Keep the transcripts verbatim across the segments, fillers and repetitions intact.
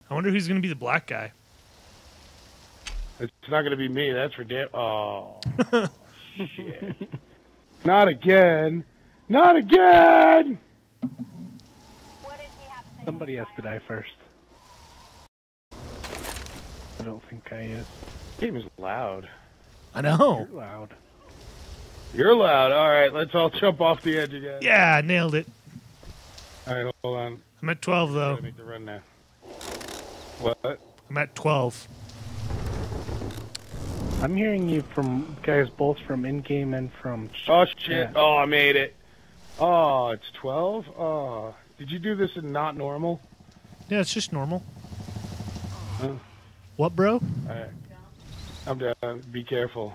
I wonder who's going to be the black guy. It's not going to be me. That's for damn. Oh, shit. Not again. Not again. Somebody has to die first. I don't think I is. Game is loud. I know. You're loud. You're loud. All right, let's all jump off the edge again. Yeah, nailed it. All right, hold on. I'm at twelve, though. Gotta make the run now. What? I'm at twelve. I'm hearing you from guys both from in-game and from... Oh, shit. Yeah. Oh, I made it. Oh, it's twelve? Oh. Did you do this in not normal? Yeah, it's just normal. Huh? What, bro? All right. I'm done. Be careful.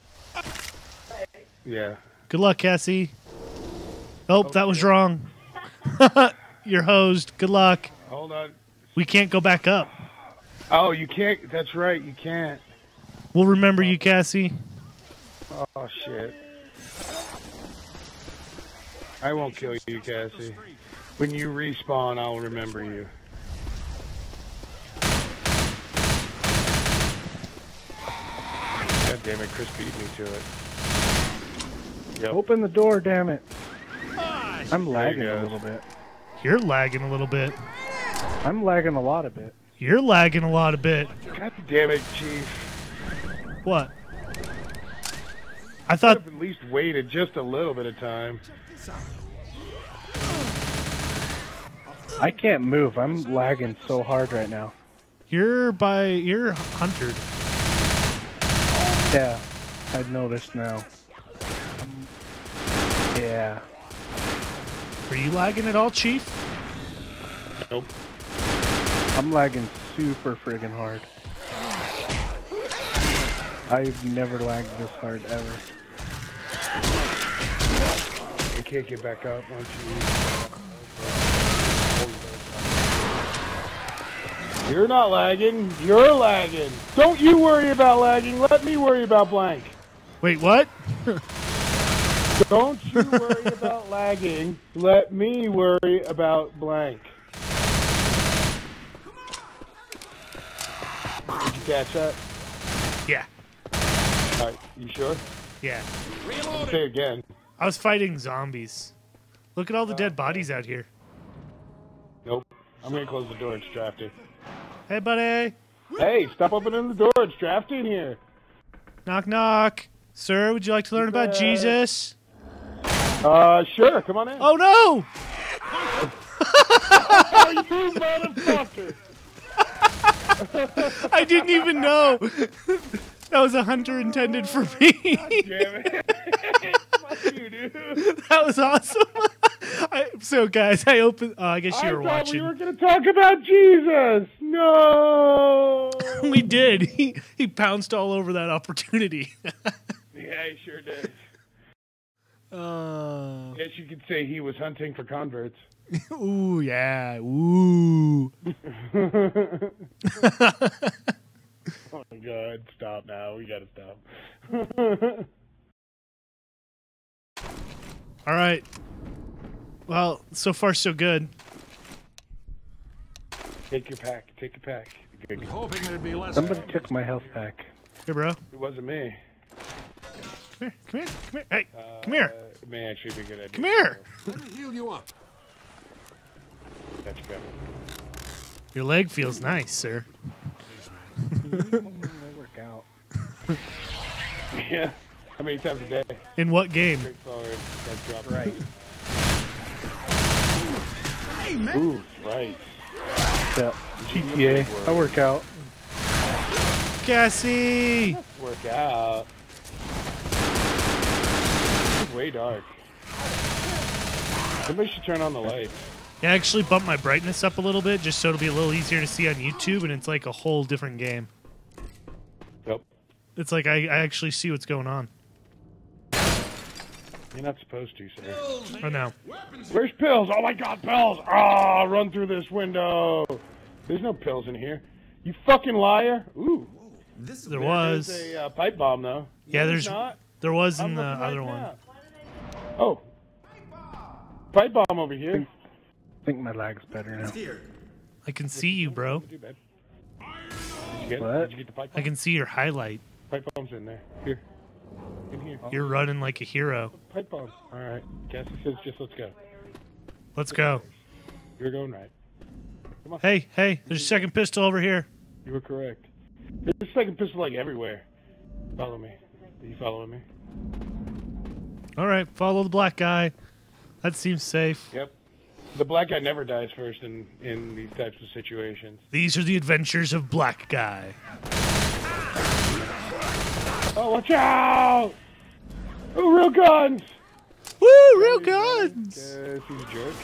Yeah. Good luck, Cassie. Oh, Okay. that was wrong. You're hosed. Good luck. Hold on. We can't go back up. Oh, you can't. That's right. You can't. We'll remember you, Cassie. Oh, shit. I won't kill you, Cassie. When you respawn, I'll remember you. God damn it, Chris beat me to it. Yep. Open the door, damn it. I'm There lagging he a goes. little bit. You're lagging a little bit. I'm lagging a lot of it. You're lagging a lot a bit. God damn it, Chief. What? I I thought... have at least waited just a little bit of time. I can't move. I'm lagging so hard right now. You're by... You're huntered. Yeah, I've noticed now. Yeah. Are you lagging at all, Chief? Nope. I'm lagging super friggin' hard. I've never lagged this hard ever. You can't get back up once you... You're not lagging. You're lagging. Don't you worry about lagging. Let me worry about blank. Wait, what? Don't you worry about lagging. Let me worry about blank. Did you catch that? Yeah. All right. You sure? Yeah. I'll say again. I was fighting zombies. Look at all the dead bodies out here. Nope. I'm gonna close the door. It's drafty. Hey, buddy. Hey, stop opening the door. It's drafty in here. Knock, knock. Sir, would you like to learn about Uh, Jesus? Uh, sure. Come on in. Oh, no! Oh, you motherfucker! I didn't even know. That was a hunter intended for me. Damn it! Fuck you, dude. That was awesome. I, so, guys, I opened... Oh, I guess you I were thought watching. we were gonna talk about Jesus. No. We did. He, he pounced all over that opportunity. Yeah, he sure did. Uh, Guess you could say he was hunting for converts. ooh, yeah. Ooh. Oh my God! Stop now. We gotta stop. All right. Well, so far so good. Take your pack. Take your pack. Good. Hoping there'd be less. Somebody took my health pack. Here, bro. It wasn't me. Come here. Come here. Come here. Hey, Uh, come here. It may actually be a good idea. Come here. Let me heal you up. That's better. Your leg feels nice, sir. They work out. Yeah. How many times a day? In what game? Straightforward. That drop Right. Hey, man. Ooh, right. Yeah. G T A. I work out. Cassie! Work out. It's way dark. Somebody should turn on the lights. I actually bumped my brightness up a little bit just so it'll be a little easier to see on YouTube, and it's like a whole different game. Yep. It's like I, I actually see what's going on. You're not supposed to, sir. Oh, no. Where's pills? Oh my God, pills! Ah, oh, run through this window. There's no pills in here. You fucking liar! Ooh. This is There There's was. a uh, pipe bomb though. Yeah, No, there's. not. There was in I'm the looking right other one. now. Oh. Pipe bomb over here. I think my lag's better now. here. I can see you, bro. Did you get, What? Did you get the pipe I bomb? can see your highlight. Pipe bomb's in there. Here. In here. You're running like a hero. Pipe bomb. All right. Cassie says just let's go. Let's go. You're going right. Hey, hey, there's a second pistol over here. You were correct. There's a second pistol like everywhere. Follow me. Are you following me? All right, follow the black guy. That seems safe. Yep. The black guy never dies first in, in these types of situations. These are the adventures of Black Guy. Oh, watch out! Oh, real guns! Woo, real guns! Yes, he's a jerk.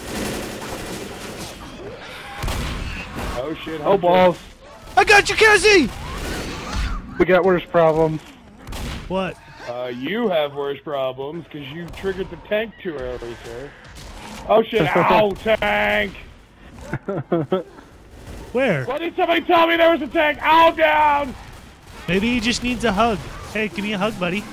Oh shit! Oh Hunter. balls! I got you, Cassie! We got worse problems. What? Uh, you have worse problems because you triggered the tank too early, sir. Oh shit! Ow, tank! Where? Why did somebody tell me there was a tank? Ow, down! Maybe he just needs a hug. Hey, give me a hug, buddy.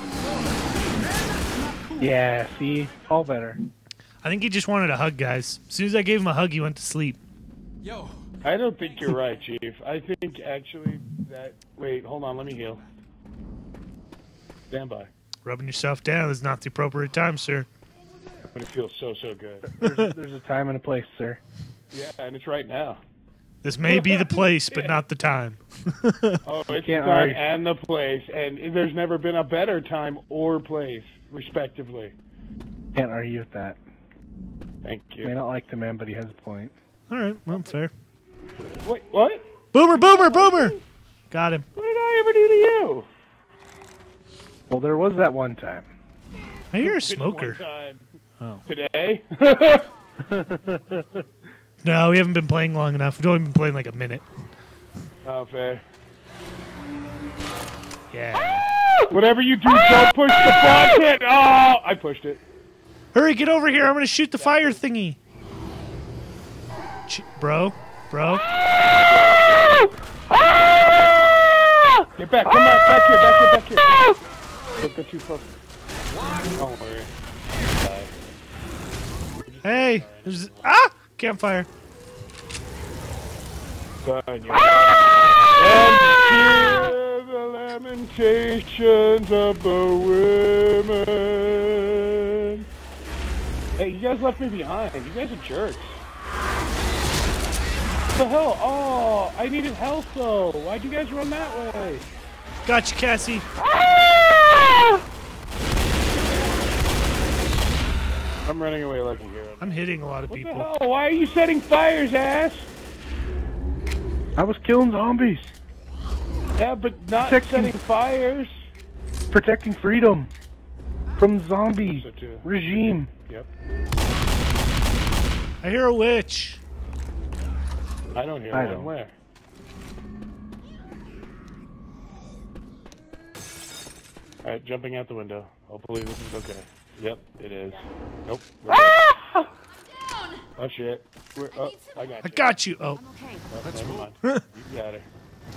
Yeah, see? All better. I think he just wanted a hug, guys. As soon as I gave him a hug, he went to sleep. Yo, I don't think you're right, Chief. I think actually that. Wait, hold on. Let me heal. Stand by. Rubbing yourself down is not the appropriate time, sir. But it feels so so good. There's, there's a time and a place, sir. Yeah, and it's right now. This may be the place, but not the time. Oh, it's the Can't time argue. and the place, and there's never been a better time or place, respectively. Can't argue with that. Thank May you. not like the man, but he has a point. All right, well, fair. Wait, what? Boomer, boomer, boomer! Got him. What did I ever do to you? Well, there was that one time. I hear a Just one smoker. time. Oh. Today? No, we haven't been playing long enough. We've only been playing like a minute. Oh, fair. Yeah. Whatever you do, don't push the button! Oh, I pushed it. Hurry, get over here. I'm going to shoot the fire thingy. Ch- bro, bro. Get back, come back, back here, back here, back here. Don't go too close. Don't worry. Bye. Hey, there's ah campfire. Done, you're and hear the lamentations of the women. Hey, you guys left me behind. You guys are jerks. What the hell? Oh, I needed health though. Why'd you guys run that way? Gotcha, Cassie. I'm running away like a hero. I'm hitting a lot of What the people. hell? Why are you setting fires, ass? I was killing zombies. Yeah, but not Protecting- setting fires. Protecting freedom from zombie So too. regime. Yep. I hear a witch. I don't hear I one. don't. Where? Alright, jumping out the window. Hopefully this is okay. Yep, it is. Nope. we're good. Oh shit. We're, oh, I got I you. got you. Oh, Okay. Oh, never mind. You got her.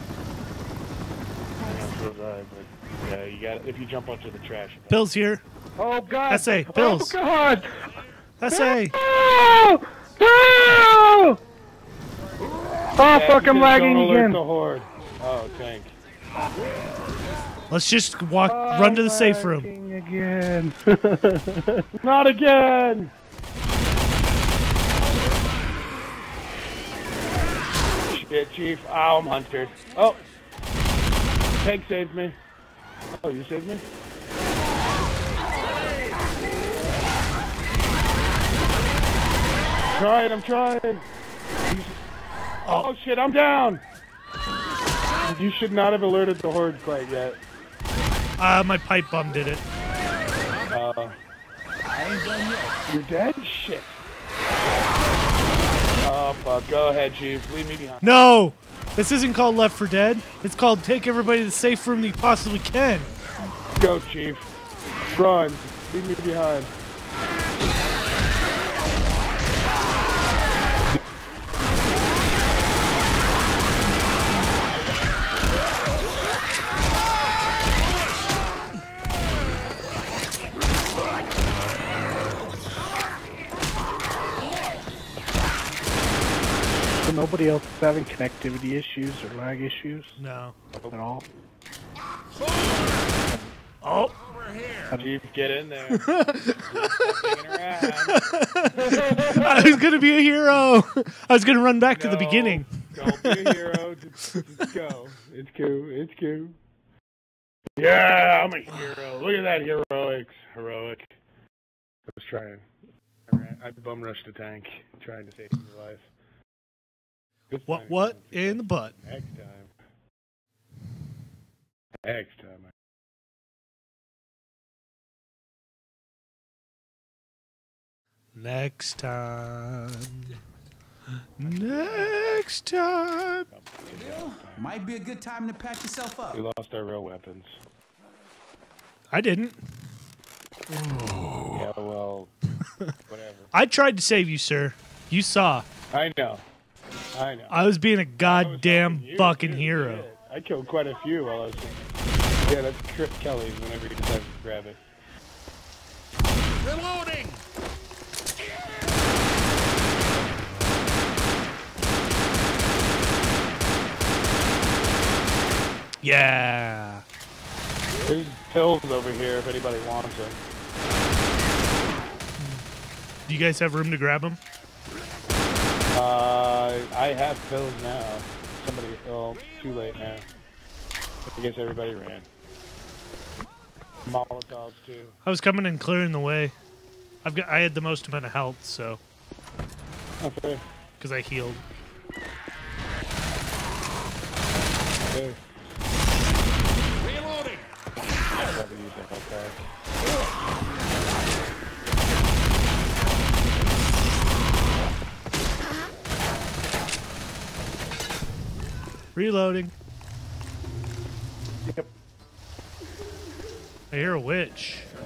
I'm so sorry, but yeah, you got it. If you jump onto the trash. Bill's here. Oh God! S A, Bills. Oh God! S A. No! No! Oh Yeah, fuck! I'm because lagging don't alert again. the horde. Oh, tank. Let's just walk, run to the safe room. Lagging again. Not again! Shit, Chief. Oh, I'm hunted. Oh! Tank saved me. Oh, you saved me? Trying, I'm trying. Oh, shit, I'm down! You should not have alerted the horde quite yet. Uh, my pipe bomb did it. Uh, you're dead? Shit. Oh, fuck. Go ahead, Chief. Leave me behind. No! This isn't called Left for Dead. It's called Take Everybody to the Safe Room that you possibly can. Go, Chief. Run. Leave me behind. So nobody else is having connectivity issues or lag issues No. at all? Oh. Chief, get in there. Hanging around. I was gonna be a hero. I was gonna run back to the No, beginning. Don't be a hero. Just, just go. It's cool. It's cool. Yeah, I'm a hero. Look at that heroics. Heroic. I was trying. I, ran, I bum rushed a tank, trying to save your life. Good What? timing. What in the butt? Next time. Next time. Next time. Next time. Might be a good time to pack yourself up. We lost our real weapons. I didn't. Yeah, well, whatever. I tried to save you, sir. You saw. I know. I know. I was being a I was goddamn helping you, fucking too. hero. Shit. I killed quite a few while I was. Yeah, that's Chris Kelly's whenever he decides to grab it. Reloading! Yeah. There's pills over here if anybody wants them. Do you guys have room to grab them? Uh, I have pills now. Somebody, oh, too late now. I guess everybody ran. Molotovs too. I was coming and clearing the way. I've got. I had the most amount of health, so Okay. because I healed. Okay. Reloading! I'll probably use that health pack. Reloading. Yep. I hear a witch.